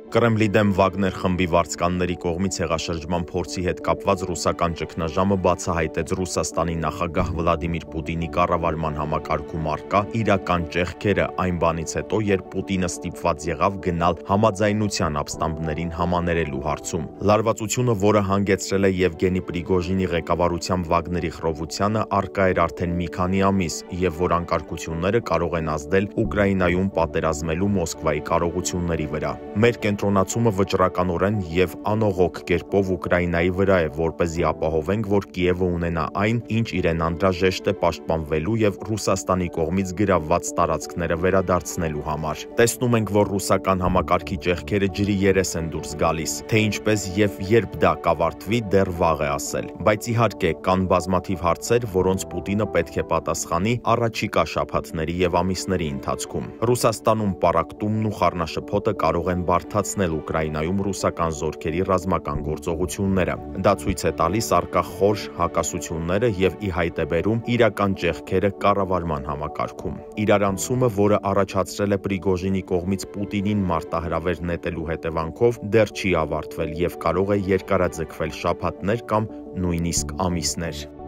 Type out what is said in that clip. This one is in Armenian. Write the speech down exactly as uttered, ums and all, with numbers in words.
Կրեմլի դեմ Վագներ խմբի վարձկանների կողմից հեղաշրջման փորձի հետ կապված ռուսական ճգնաժամը բացահայտեց Ռուսաստանի նախագահ Վլադիմիր Պուտինի կառավարման համակարգում առկա իրական ճեղքերը այն բանից հետո, երբ Պուտինը ստիպված եղավ գնալ համաձայնության ապստամբներին համաներելու հարցում։ Լարվածությունը, որը հանգեցրել է Եվգենի Պրիգոժինի ղեկավարությամբ Վագների խռովությանը, առկա էր արդեն մի քանի ամիս, եւ որ անկարգությունները կարող են ազդել Ուկրաինայում պատերազմելու Մոսկվայի կարողությունների վրա։ Մեր կենտրոնացումը վճռականորեն եւ անողոք կերպով Ուկրաինայի վրա է, որպեսզի ապահովենք, որ Կիևը ունենա այն, ինչ իրեն անհրաժեշտ է պաշտպանվելու եւ Ռուսաստանի կողմից գրավված տարածքները վերադարձնելու համար։ Տեսնում ենք, որ ռուսական համակարգի ճեղքերը ջրի երես են դուրս գալիս, թե ինչպես եւ երբ դա կավարտվի, դեռ վաղ է ասել։ Բայց իհարկե կան բազմաթիվ հարցեր, որոնց Պուտինը պետք է պատասխանի առաջիկա շաբաթների եւ ամիսների ընթացքում։ Ռուսաստանում պառակտումն ու խառնաշփոթը կարող են բարդացնել Ուկրաինայում ռուսական զորքերի ռազմական գործողությունները։ Դա ցույց է տալիս առկա խոր հակասությունները եւ ի հայտ է բերում իրական ճեղքերը կառավարման համակարգում։ Իրարանցումը, որը առաջացրել է Պրիգոժինի կողմից Պուտինին մարտահրավեր նետելու հետևանքով, դեռ չի ավարտվել եւ կարող է երկարաձգվել շաբաթներ կամ նույնիսկ ամիսներ։